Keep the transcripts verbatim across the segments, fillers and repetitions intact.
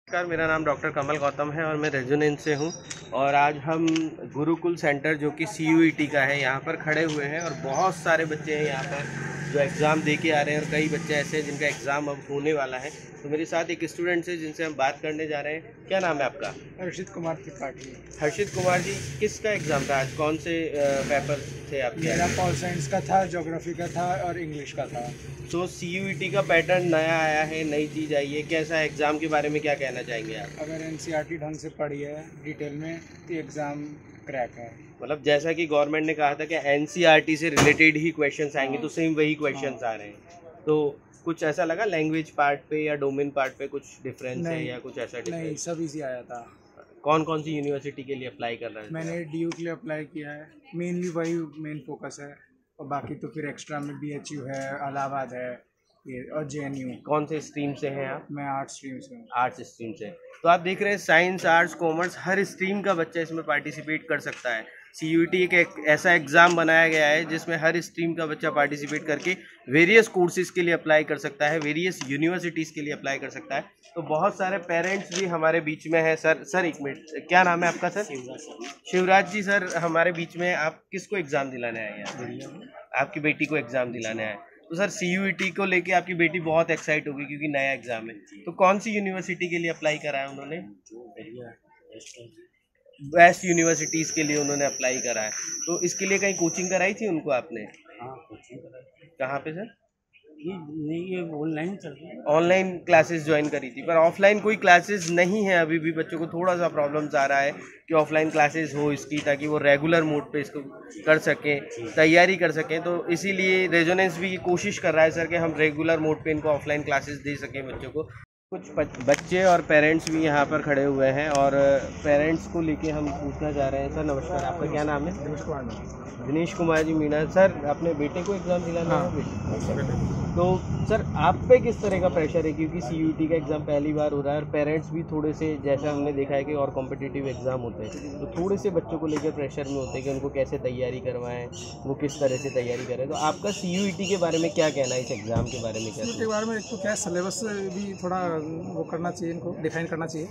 नमस्कार, मेरा नाम डॉक्टर कमल गौतम है और मैं रेजोनेंस से हूँ। और आज हम गुरुकुल सेंटर जो कि सी यू ई टी का है यहाँ पर खड़े हुए हैं और बहुत सारे बच्चे हैं यहाँ पर जो एग्ज़ाम दे के आ रहे हैं और कई बच्चे ऐसे हैं जिनका एग्ज़ाम अब होने वाला है। तो मेरे साथ एक स्टूडेंट है जिनसे हम बात करने जा रहे हैं। क्या नाम है आपका? हर्षित कुमार त्रिपाठी। हर्षित कुमार जी, किसका एग्ज़ाम था आज? कौन से पेपर थे आपके? मेरा पॉल साइंस का था, ज्योग्राफी का था और इंग्लिश का था। तो सी यू ई टी का पैटर्न नया आया है, नई चीज़ आई है, कैसा है? एग्ज़ाम के बारे में क्या कहना चाहेंगे आप? अगर N C E R T ढंग से पढ़ी है डिटेल में तो एग्ज़ाम क्रैक है। मतलब जैसा कि गवर्नमेंट ने कहा था कि N C E R T से रिलेटेड ही क्वेश्चंस आएंगे, तो सेम वही क्वेश्चंस आ रहे हैं। तो कुछ ऐसा लगा लैंग्वेज पार्ट पे या डोमेन पार्ट पे कुछ डिफरेंस है या कुछ ऐसा डिफरेंस? नहीं, सब इजी आया था। कौन कौन सी यूनिवर्सिटी के लिए अप्लाई कर रहे हैं? मैंने डी यू के लिए अप्लाई किया है, मेनली वही मेन फोकस है। और बाकी तो फिर एक्स्ट्रा में बी एच यू है, इलाहाबाद है ये और जे एन यू। कौन से स्ट्रीम से हैं आप? मैं आर्ट्स स्ट्रीम से हूँ। आर्ट्स स्ट्रीम से। तो आप देख रहे हैं साइंस, आर्ट्स, कॉमर्स, हर स्ट्रीम का बच्चा इसमें पार्टिसिपेट कर सकता है। सी यू ई टी एक ऐसा एग्ज़ाम बनाया गया है जिसमें हर स्ट्रीम का बच्चा पार्टिसिपेट करके वेरियस कोर्सेज़ के लिए अप्लाई कर सकता है, वेरियस यूनिवर्सिटीज़ के लिए अप्लाई कर सकता है। तो बहुत सारे पेरेंट्स भी हमारे बीच में हैं। सर सर एक मिनट, क्या नाम है आपका? सर शिवराज जी। सर हमारे बीच में, आप किसको एग्ज़ाम दिलाने आए हैं? आपकी बेटी को एग्ज़ाम दिलाने आए। तो sir C U E T को लेके आपकी बेटी बहुत एक्साइट होगी क्योंकि नया एग्ज़ाम है। तो कौन सी यूनिवर्सिटी के लिए अप्लाई करा है उन्होंने? बेस्ट यूनिवर्सिटीज़ के लिए उन्होंने अप्लाई करा है। तो इसके लिए कहीं कोचिंग कराई थी उनको आपने? हाँ, कोचिंग कराई। कहाँ पे सर? ये नहीं, ये ऑनलाइन चल रही है। ऑनलाइन क्लासेस ज्वाइन करी थी, पर ऑफलाइन कोई क्लासेस नहीं है अभी भी। बच्चों को थोड़ा सा प्रॉब्लम्स आ रहा है कि ऑफलाइन क्लासेस हो इसकी, ताकि वो रेगुलर मोड पे इसको कर सकें, तैयारी कर सकें। तो इसीलिए रेजोनेंस भी ये कोशिश कर रहा है सर कि हम रेगुलर मोड पे इनको ऑफलाइन क्लासेस दे सकें बच्चों को। कुछ बच्चे और पेरेंट्स भी यहाँ पर खड़े हुए हैं और पेरेंट्स को लेके हम पूछना चाह रहे हैं। सर नमस्कार, आपका क्या नाम है? दिनेश कुमार मीणा। दिनेश कुमार जी मीणा। सर अपने बेटे को एग्ज़ाम दिलाना है? हाँ। तो सर आप पे किस तरह का प्रेशर है, क्योंकि सी यू ई टी का एग्ज़ाम पहली बार हो रहा है और पेरेंट्स भी थोड़े से, जैसा हमने देखा है कि और कॉम्पिटिटिव एग्ज़ाम होते हैं, तो थोड़े से बच्चों को लेकर प्रेशर में होते हैं कि उनको कैसे तैयारी करवाएं, वो किस तरह से तैयारी करें। तो आपका सी यू ई टी के बारे में क्या कहना है, इस एग्ज़ाम के बारे में क्या? के बारे में एक तो क्या है, सिलेबस भी थोड़ा वो करना चाहिए, इनको डिफाइन करना चाहिए।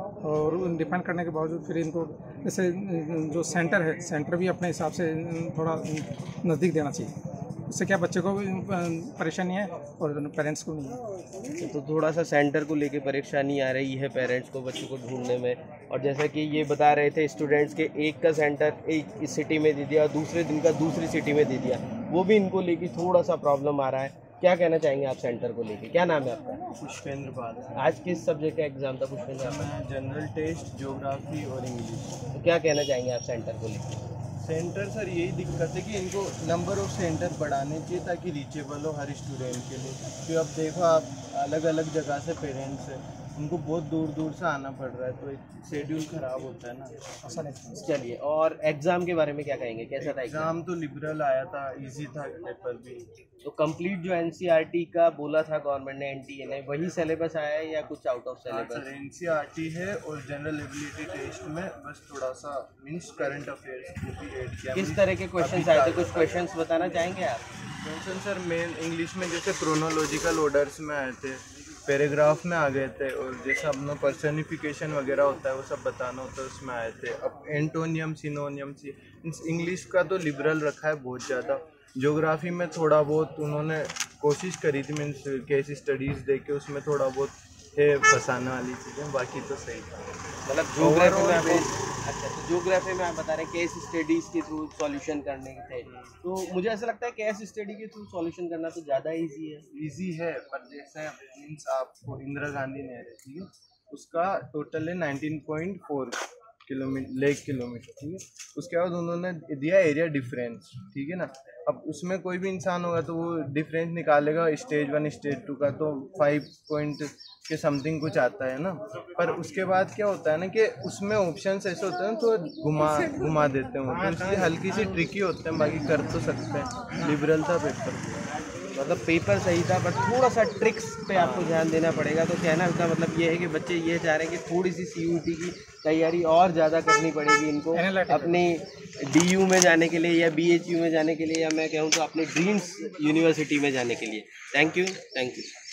और डिफाइन करने के बावजूद फिर इनको जैसे जो सेंटर है, सेंटर भी अपने हिसाब से थोड़ा नज़दीक देना चाहिए। इससे क्या बच्चे को भी परेशानी है और पेरेंट्स को नहीं है। तो थोड़ा सा सेंटर को लेके परेशानी आ रही है पेरेंट्स को बच्चों को ढूंढने में। और जैसा कि ये बता रहे थे स्टूडेंट्स के, एक का सेंटर एक सिटी में दे दिया और दूसरे दिन का दूसरी सिटी में दे दिया, वो भी इनको लेके थोड़ा सा प्रॉब्लम आ रहा है। क्या कहना चाहेंगे आप सेंटर को लेके? क्या नाम है आपका? पुष्पेंद्र पाल। आज किस सब्जेक्ट का एग्ज़ाम था पुष्पेंद्र आपका? जनरल टेस्ट, ज्योग्राफी और इंग्लिश। तो क्या कहना चाहेंगे आप सेंटर को लेके? सेंटर सर यही दिक्कत है कि इनको नंबर ऑफ सेंटर बढ़ाने चाहिए ताकि रीचेबल हो हर स्टूडेंट के लिए। क्योंकि अब देखो आप, अलग अलग जगह से पेरेंट्स हैं, उनको बहुत दूर दूर से आना पड़ रहा है, तो एक शेड्यूल ख़राब होता है ना। ऐसा नहीं। चलिए, और एग्ज़ाम के बारे में क्या कहेंगे, कैसा था एग्ज़ाम? एग्ज़ाम तो लिबरल आया था, इजी था पेपर भी। तो कंप्लीट जो N C E R T का बोला था गवर्नमेंट ने, एन टी ए ने, वही सिलेबस आया है या कुछ out of syllabus? Sir N C R T है और जनरल एबिलिटी टेस्ट में बस थोड़ा सा मीन्स करंट अफेयर्स को भी ऐड किया। किस तरह के क्वेश्चंस आए थे, कुछ क्वेश्चंस बताना चाहेंगे आप? क्वेश्चन सर मेन इंग्लिश में जैसे क्रोनोलॉजिकल ऑर्डर्स में आए थे, पैराग्राफ में आ गए थे, और जैसा अपना पर्सनिफिकेशन वगैरह होता है वो सब बताना होता है, उसमें आए थे। अब एंटोनियम, सिनोनियम, सी इंग्लिश का तो लिबरल रखा है बहुत ज़्यादा। ज्योग्राफी में थोड़ा बहुत उन्होंने कोशिश करी थी, मीन्स केस स्टडीज़ दे के उसमें थोड़ा बहुत है फंसाने वाली चीज़ें, बाकी तो सही था। मतलब ज्योग्राफी में आपको, अच्छा तो ज्योग्राफी में आप बता रहे हैं केस स्टडीज़ के थ्रू सॉल्यूशन करने के थे, तो मुझे ऐसा लगता है केस स्टडी के थ्रू सॉल्यूशन करना तो ज़्यादा इजी है। इजी है, पर जैसे मीन्स आपको इंदिरा गांधी ने ठीक है, उसका टोटल है nineteen point four kilometre lake kilometre, ठीक है। उसके बाद उन्होंने दिया एरिया डिफरेंस, ठीक है ना। अब उसमें कोई भी इंसान होगा तो वो डिफरेंस निकालेगा स्टेज वन स्टेज टू का, तो फाइव पॉइंट के समथिंग कुछ आता है ना। पर उसके बाद क्या होता है ना कि उसमें ऑप्शंस ऐसे होते हैं तो घुमा घुमा देते हैं, तो इसलिए हल्की सी ट्रिकी होते हैं, बाकी कर तो सकते हैं। लिबरल था पेपर, मतलब पेपर सही था, बट थोड़ा सा ट्रिक्स पे आपको ध्यान देना पड़ेगा। तो कहना का मतलब ये है कि बच्चे ये चाह रहे हैं कि थोड़ी सी सी यू टी की तैयारी और ज़्यादा करनी पड़ेगी इनको अपनी डी यू में जाने के लिए या बी एच यू में जाने के लिए, या मैं कहूँ तो अपनी ड्रीम्स यूनिवर्सिटी में जाने के लिए। Thank you, thank you.